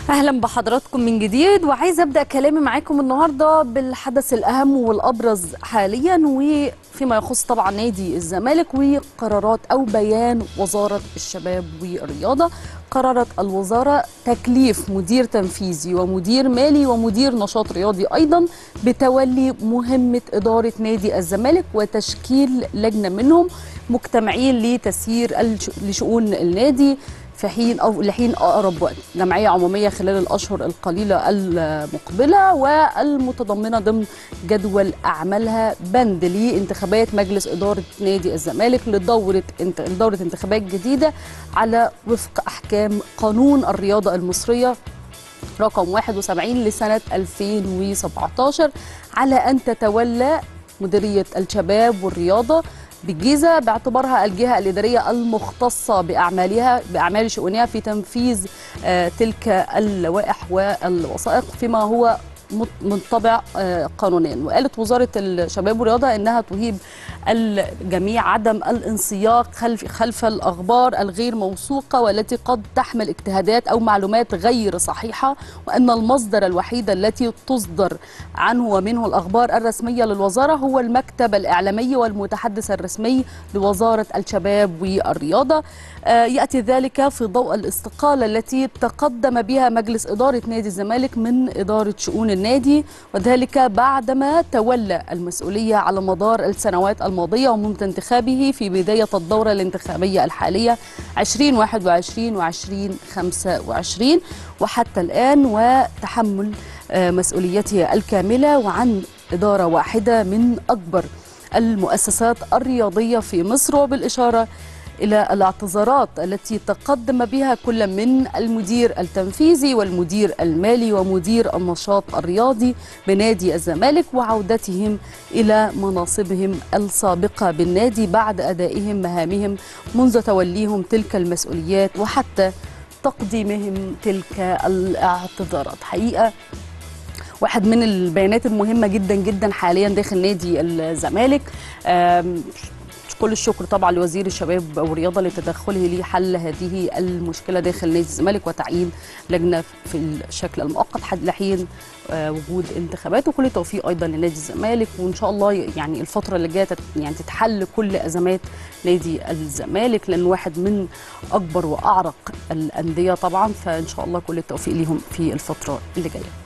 أهلا بحضراتكم من جديد، وعايزة أبدأ كلامي معاكم النهاردة بالحدث الأهم والأبرز حاليا وفيما يخص طبعا نادي الزمالك وقرارات أو بيان وزارة الشباب والرياضة. قررت الوزارة تكليف مدير تنفيذي ومدير مالي ومدير نشاط رياضي أيضا بتولي مهمة إدارة نادي الزمالك وتشكيل لجنة منهم مجتمعين لتسيير لشؤون النادي في حين أو لحين أقرب وقت. جمعية عمومية خلال الأشهر القليلة المقبلة والمتضمنة ضمن جدول أعمالها بند لانتخابات مجلس إدارة نادي الزمالك لدورة انتخابات جديدة على وفق أحكام قانون الرياضة المصرية رقم 71 لسنة 2017 على أن تتولى مديرية الشباب والرياضة بالجيزة باعتبارها الجهة الإدارية المختصة بأعمال شؤونها في تنفيذ تلك اللوائح والوثائق فيما هو منطبع قانونيا. وقالت وزارة الشباب والرياضة إنها تهيب الجميع عدم الانسياق خلف الأخبار الغير موثوقة والتي قد تحمل اجتهادات أو معلومات غير صحيحة، وأن المصدر الوحيد التي تصدر عنه ومنه الأخبار الرسمية للوزارة هو المكتب الإعلامي والمتحدث الرسمي لوزارة الشباب والرياضة. يأتي ذلك في ضوء الاستقالة التي تقدم بها مجلس إدارة نادي الزمالك من إدارة شؤون النادي، وذلك بعدما تولى المسؤولية على مدار السنوات الماضية ومنذ انتخابه في بداية الدورة الانتخابية الحالية 2021 و2025 وحتى الآن، وتحمل مسؤوليته الكاملة وعن إدارة واحدة من أكبر المؤسسات الرياضية في مصر، وبالإشارة إلى الاعتذارات التي تقدم بها كل من المدير التنفيذي والمدير المالي ومدير النشاط الرياضي بنادي الزمالك وعودتهم إلى مناصبهم السابقة بالنادي بعد أدائهم مهامهم منذ توليهم تلك المسؤوليات وحتى تقديمهم تلك الاعتذارات. حقيقة واحد من البيانات المهمة جدا جدا حاليا داخل نادي الزمالك. كل الشكر طبعا لوزير الشباب والرياضه لتدخله لحل هذه المشكله داخل نادي الزمالك وتعيين لجنه في الشكل المؤقت لحين وجود انتخابات، وكل التوفيق ايضا لنادي الزمالك، وان شاء الله يعني الفتره اللي جايه يعني تتحل كل ازمات نادي الزمالك لانه واحد من اكبر واعرق الانديه طبعا، فان شاء الله كل التوفيق ليهم في الفتره اللي جايه.